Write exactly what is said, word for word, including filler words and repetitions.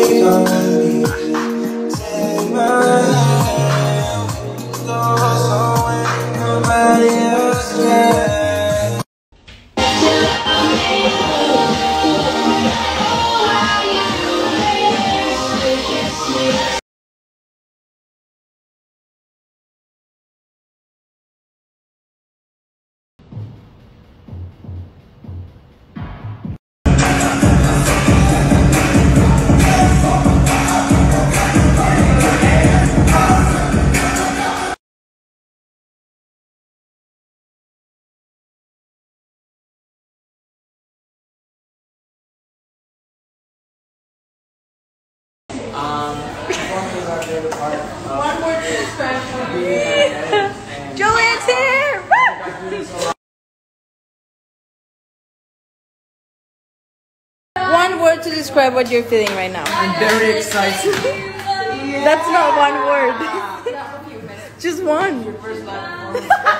One more to describe Joanne's here! One word to describe what you're feeling right now. I'm very excited. That's not one word. Just one.